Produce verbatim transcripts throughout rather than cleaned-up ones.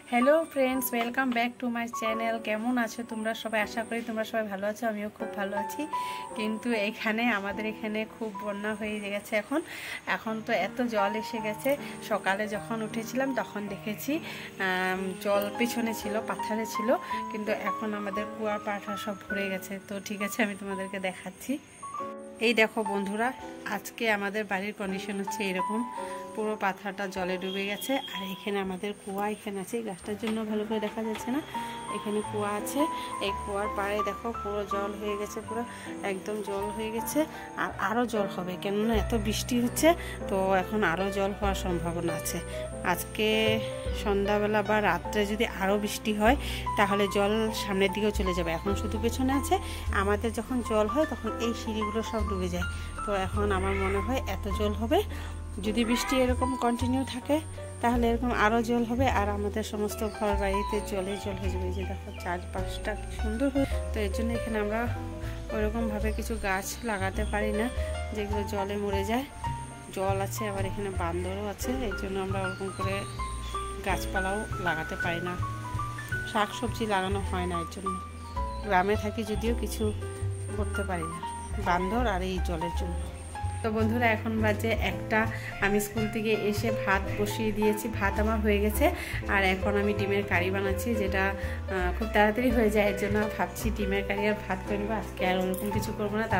Hello friends, welcome back to my channel. কেমন আছো তোমরা সবাই? আশা করি তোমরা সবাই ভালো আছো, আমিও খুব ভালো আছি। কিন্তু এখানে আমাদের এখানে খুব বন্যা হয়ে গেছে এখন এখন তো এত জল এসে গেছে। সকালে যখন উঠেছিলাম তখন দেখেছি জল পেছনে ছিল, পাথরে ছিল, কিন্তু এখন আমাদের কুয়ার পাঠা সব ভরে গেছে। তো ঠিক আছে, আমি তোমাদেরকে দেখাচ্ছি। এই দেখো বন্ধুরা, আজকে আমাদের বাড়ির কন্ডিশন হচ্ছে এরকম, পুরো পাথরটা জলে ডুবে গেছে। আর এখানে আমাদের কুয়া এখানে আছে, গাছটার জন্য ভালো করে দেখা যাচ্ছে না, এখানে কুয়া আছে। এই কুয়ার পাড়ে দেখো পুরো জল হয়ে গেছে, পুরো একদম জল হয়ে গেছে। আর আরও জল হবে, কেননা এত বৃষ্টি হচ্ছে, তো এখন আরও জল হওয়ার সম্ভাবনা আছে। আজকে সন্ধ্যাবেলা বা রাত্রে যদি আরও বৃষ্টি হয় তাহলে জল সামনের দিকেও চলে যাবে। এখন শুধু পেছনে আছে, আমাদের যখন জল হয় তখন এই সিঁড়িগুলো সব ডুবে যায়। তো এখন আমার মনে হয় এত জল হবে, যদি বৃষ্টি এরকম কন্টিনিউ থাকে তাহলে এরকম আরও জল হবে, আর আমাদের সমস্ত ঘর বাড়িতে জলে জল হয়ে যাবে। যে দেখো চারপাশটা কি সুন্দর হয়ে, তো এর জন্য এখানে আমরা ওইরকমভাবে কিছু গাছ লাগাতে পারি না যেগুলো জলে মরে যায়। জল আছে, আবার এখানে বান্দরও আছে, এই জন্য আমরা ওরকম করে গাছপালাও লাগাতে পারি না, শাক সবজি লাগানো হয় না। এর জন্য গ্রামে থাকি যদিও কিছু করতে পারি না, বান্দর আর এই জলের জন্য। তো বন্ধুরা, এখন বাজে একটা, আমি স্কুল থেকে এসে ভাত বসিয়ে দিয়েছি, ভাত আমার হয়ে গেছে। আর এখন আমি ডিমের কারি বানাচ্ছি, যেটা খুব তাড়াতাড়ি হয়ে যায়, এর জন্য ভাবছি ডিমের কারি আর ভাত করে নেবো আজকে, আর ওরকম কিছু করবো না।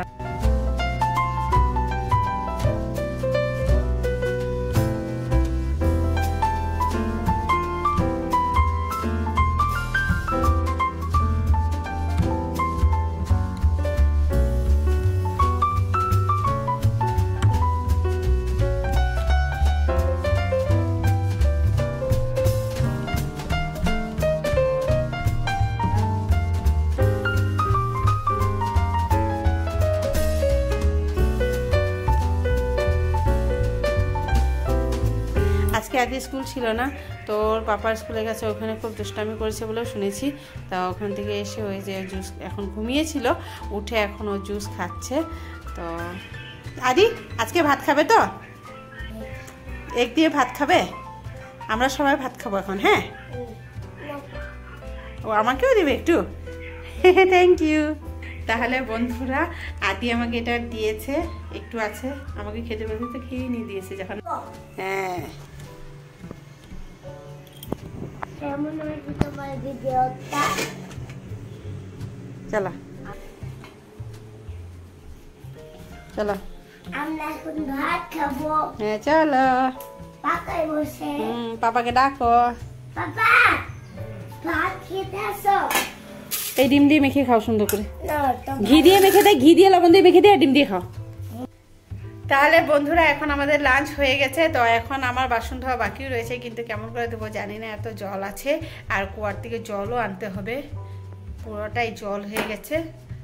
আজকে আজকে স্কুল ছিল না, তো ওর পাপার স্কুলে গেছে, ওখানে খুব দুষ্টামি করেছে বলেও শুনেছি। তা ওখান থেকে এসে ওই যে জুস, এখন ঘুমিয়েছিল, উঠে এখন ও জুস খাচ্ছে। তো আদি আজকে ভাত খাবে তো? এক দিয়ে ভাত খাবে? আমরা সবাই ভাত খাবো এখন। হ্যাঁ, ও আমাকেও দিবে একটু? Thank you. তাহলে বন্ধুরা, আদি আমাকে এটা দিয়েছে, একটু আছে, আমাকে খেতে বলতে তো খেয়ে নিয়ে দিয়েছে যখন। হ্যাঁ, কেমন হয়েছে তোমার ভিডিওটা? চলো চলো, আমরা এখন ভাত খাবো। হ্যাঁ চলো, পাকাই বসে। হুম, পাপাকে ডাকো। পাপা, ভাত খেতে আসো। এই ডিম দিয়ে মেখে খাও সুন্দর করে, না, তো ঘি দিয়ে মেখে দেয়, ঘি দিয়ে লবণ দিয়ে মেখে দিয়ে ডিম দিয়ে খাও। তাহলে বন্ধুরা, এখন আমাদের লাঞ্চ হয়ে গেছে। তো এখন আমার বাসন ধোয়া বাকিও রয়েছে, কিন্তু কেমন করে দেবো জানি না, এত জল আছে। আর কুয়ার থেকে জলও আনতে হবে, পুরোটাই জল হয়ে গেছে।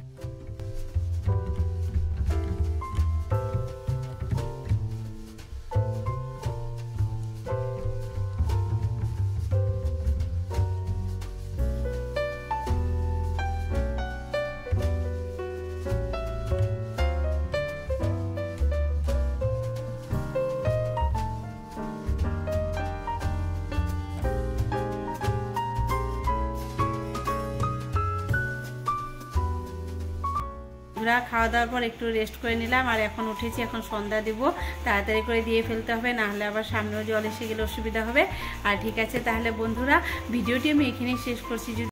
খাওয়া দাওয়ার পর একটু রেস্ট করে নিলাম, আর এখন উঠেছি, এখন সন্ধ্যা দিব, তাড়াতাড়ি করে দিয়ে ফেলতে হবে, না হলে আবার সামনেও জল এসে গেলে অসুবিধা হবে। আর ঠিক আছে, তাহলে বন্ধুরা, ভিডিওটি আমি এখানেই শেষ করছি।